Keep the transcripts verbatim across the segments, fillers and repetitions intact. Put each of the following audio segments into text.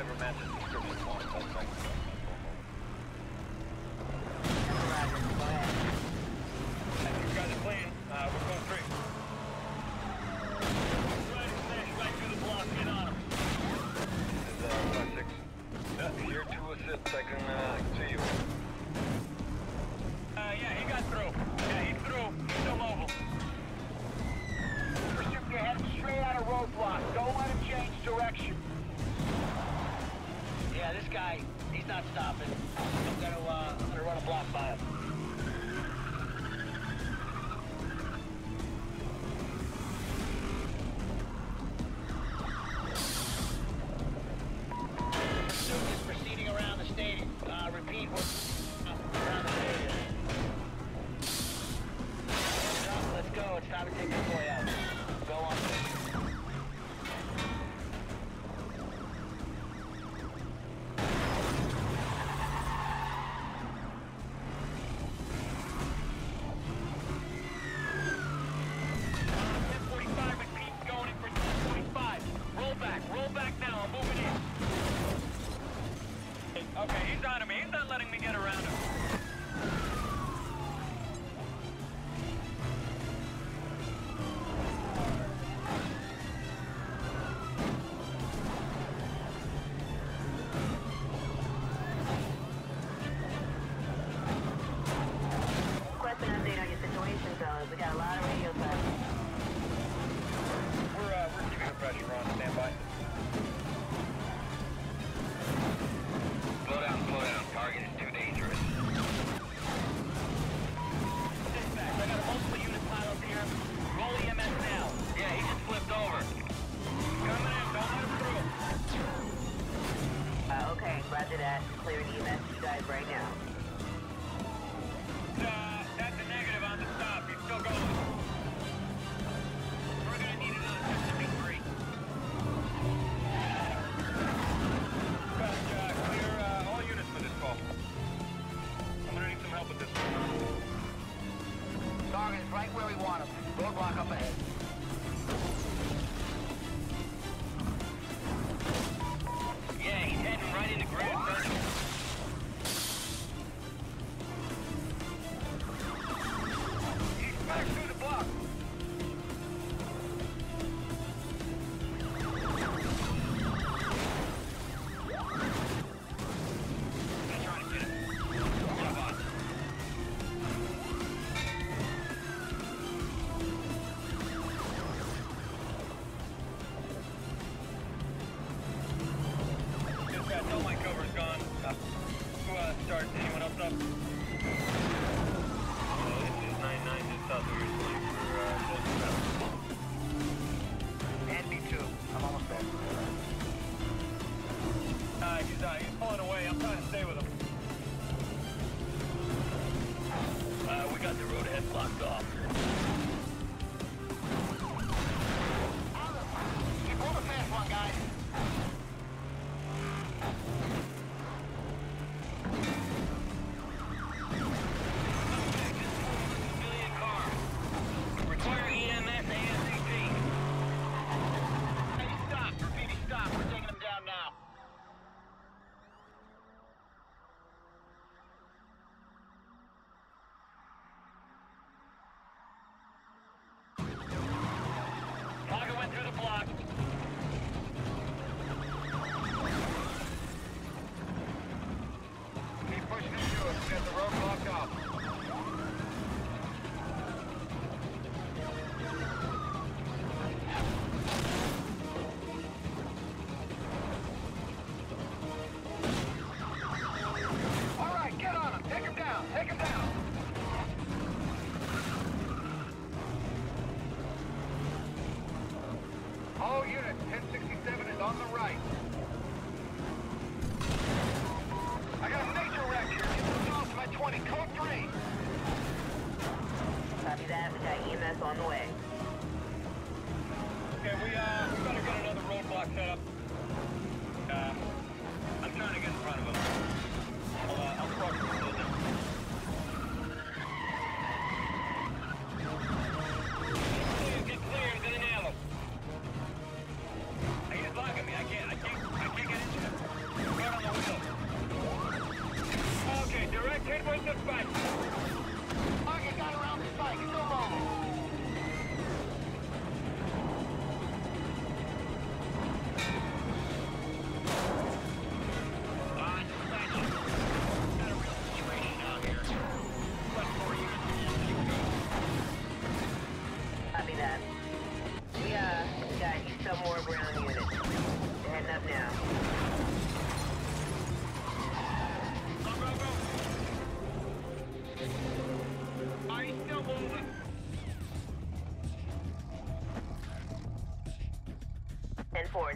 driver matches description one. Suspect. You guys are clean. Uh, we're going three. Right, smash right through the block. Get on him. This is uh, five six. Uh, here to assist. I can, uh, I can see you. Uh, yeah, he got through. Yeah, he's through. He's still mobile. Pursuit, you're heading straight out of roadblock. Don't let him change direction. Yeah, this guy, he's not stopping. I'm gonna, uh, I'm gonna run a block by him. Pursuit is proceeding around the stadium. Uh, repeat, we're around the stadium. Let's go. It's time to take this boy out. Go on. ten forty-five, repeat, going in for ten forty-five. Roll back, roll back now. I'm moving in. Okay, he's on to me. He's not letting me get around him. We got a lot of radio silence. We're, uh, we're keeping the pressure on. Stand by. Slow down, slow down. Target is too dangerous. Dispatch, I got a multiple unit pilot here. Roll E M S now. Yeah, he just flipped over. Coming in, don't let him through. Uh, okay, roger that. Clearing E M S you guys right now. Uh, that's a negative on the stop. He's still going. We're gonna need another fifty-three. Dispatch, uh, clear uh, all units for this call. I'm gonna need some help with this one. Target is right where we want him. Roadblock up ahead. Yeah, he's heading right into Grand Central. Back through the block. He's trying to get it. Get on. Dispatch, all my cover's gone. Uh, who uh, start? Anyone else up? nine nine just south of your swing for uh, And me too. I'm almost there. uh, he's, uh, he's pulling away. I'm trying to stay with him. Uh, we got the road ahead blocked off. Keep on the fast one, guys. Require E M S ASAP. Hey, stop. Repeat, stop. We're taking him down now. Target went through the block. Keep pushing into us. We got the road blocked off. All right, get on him. Take him down. Take him down. All units, ten sixty-seven is on the right. I got a major wreck here. Get the south of my twenty. Code three.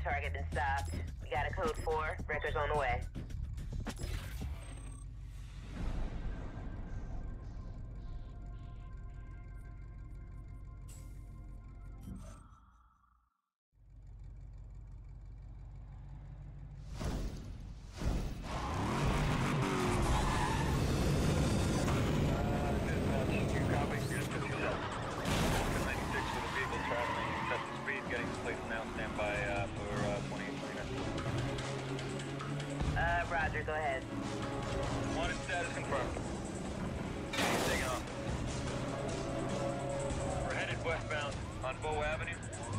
target been stopped. We got a code four. Wrecker's on the way. Uh, Roger, go ahead. Wanted status confirmed. Taking off. We're headed westbound on Bow Avenue.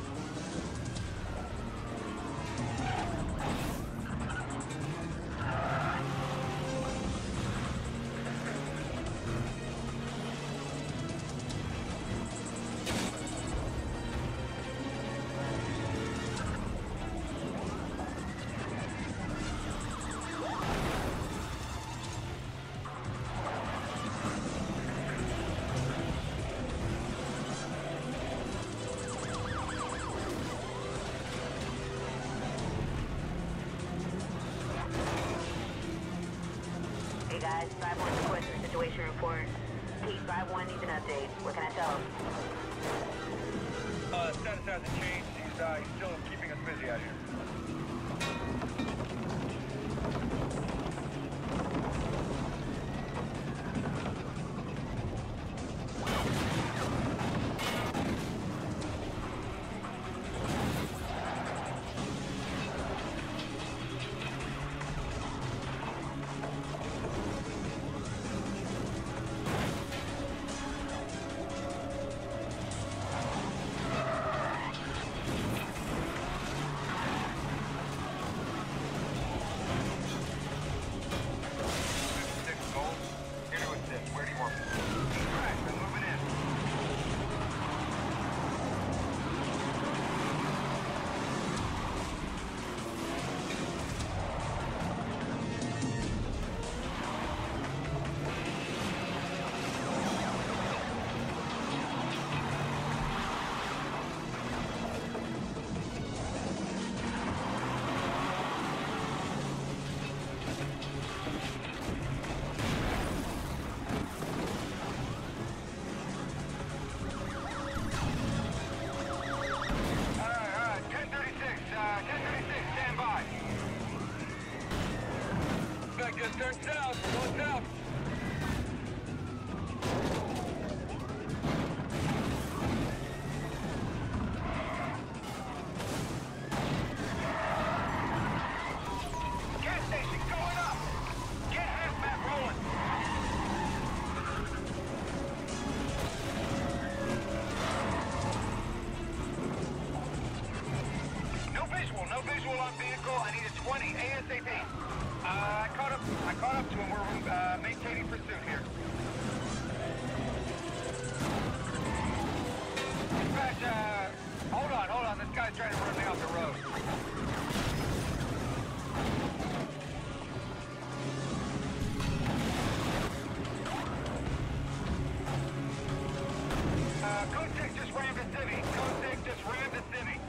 Hey guys, five one requesting situation report. P five one needs an update. What can I tell him? Uh, status hasn't changed. He's, uh, he's still keeping us busy out here. Just turned south. We're going south. Gas station going up. Get hazmat rolling. No visual. No visual on vehicle. I need a twenty ASAP. Uh, I caught up. I caught up to him. We're uh, maintaining pursuit here. Dispatch, uh, hold on, hold on. This guy's trying to run me off the road. Uh, Code six just rammed the city. Code six just rammed the city.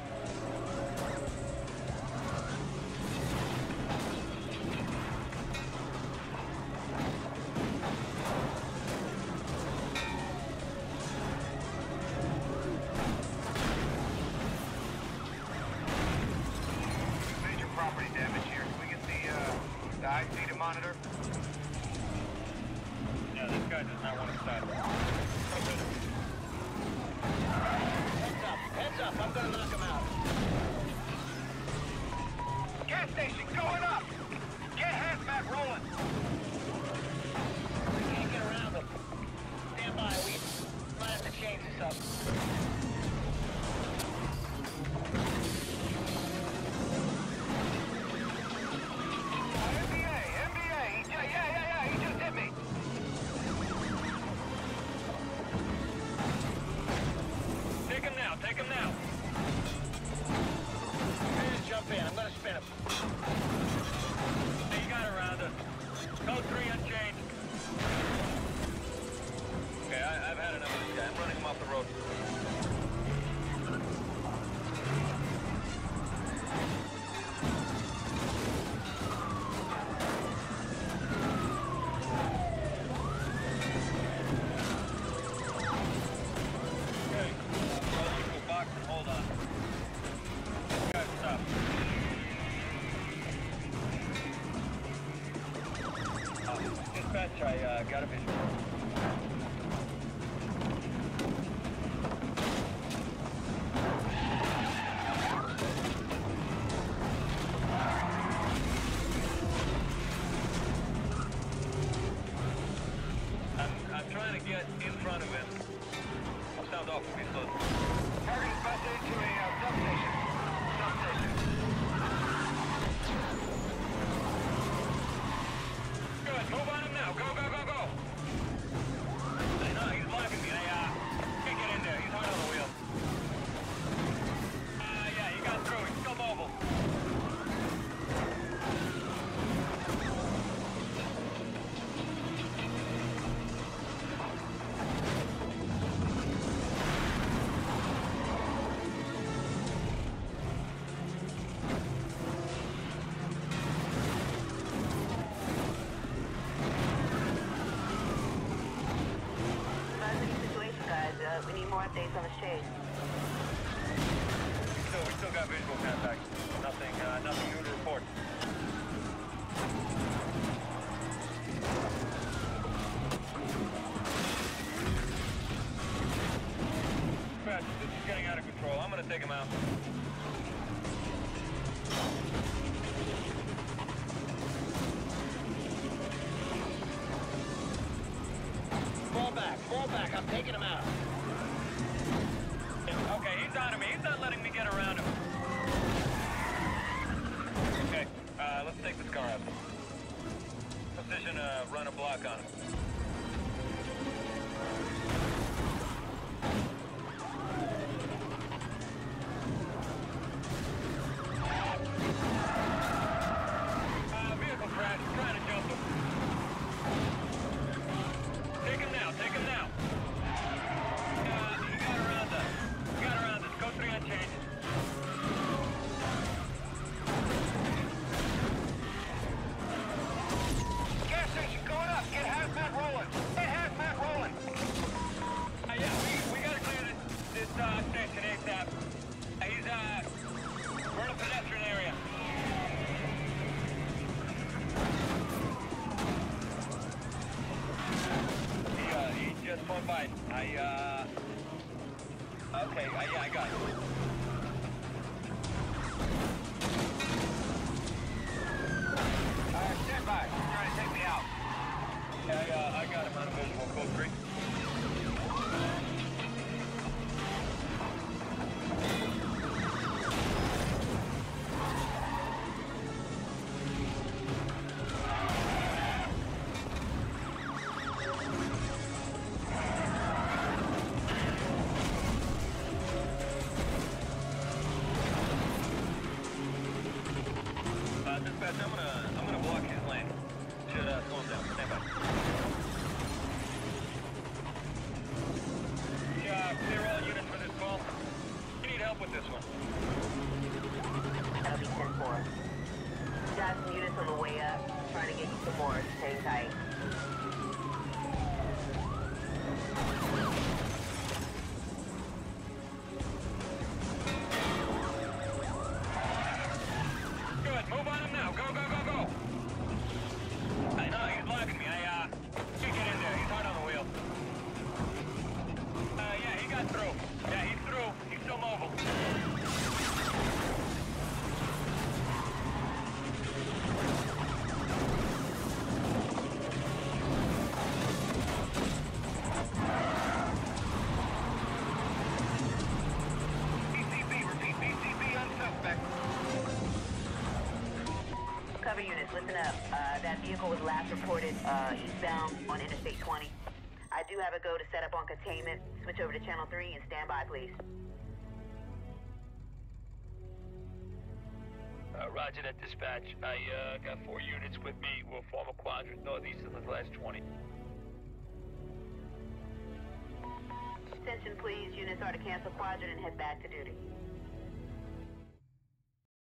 Property damage here. Can we get the, uh, the I C to monitor? Yeah, this guy does not want to stop. Heads up, heads up. I'm gonna knock him out. Gas station going up. Get hazmat rolling. We can't get around them. Stand by. We might have to change this up. Take him now. Jump in. I'm gonna spin him. Hey, you got around us. Code three unchanged. Okay, I, I've had enough of this guy. I'm running him off the road. dispatch, I uh, got a visual. I'm, I'm trying to get in front of him. I'll sound off if he's close. Target is busted into a uh, substation. Substation. Good, move on him now. Go, go, go, go. I know, he's blocking me. I, uh, can't get in there. He's hard on the wheel. Uh, yeah, he got through. He's still mobile. Uh, we need more updates on the chase. Still, we still got visual contact. Nothing, uh, nothing new to report. Dispatch, this is getting out of control. I'm gonna take him out. Fall back, fall back. I'm taking him out. Okay, he's on me. He's not letting me get around him. Okay, uh, let's take this car out. Position, uh, run a block on him. Uh, vehicle crash. Trying to jump him. Take him now. Take him now. Uh, he got around us. He got around us. Go three on change. Gas station going up. Get hazmat rolling. Get hazmat rolling. Uh, yeah, we, we gotta clear this, this uh, station ASAP. Uh, he's, uh, we're in a pedestrian area. He, uh, he just went by. I, uh... Okay, uh, yeah, I got it. Uh, stand by. He's trying to take me out. Yeah, I, uh, I got him on a visual, code three. Uh, dispatch, I'm gonna, I'm gonna block his lane. Should, uh, slow him down. Stand by. Yeah, clear all units for this call. You need help with this one. That'll be ten four. Got some units on the way up. Trying to get you some more. Hang tight. Good, move on him now. Go, go, go, go. I know, he's blocking me. I, uh, can't get in there. He's hard on the wheel. Uh, yeah, he got through. Yeah, he's through. He's still mobile. B C B, repeat, B C B on suspect. Cover units, listen up. Uh, that vehicle was last reported uh, eastbound on Interstate twenty. I do have a go to set up on containment. Switch over to Channel three and stand by, please. Uh, roger that, dispatch. I, uh, got four units with me. We'll form a quadrant northeast of the last twenty. Attention, please. Units are to cancel quadrant and head back to duty.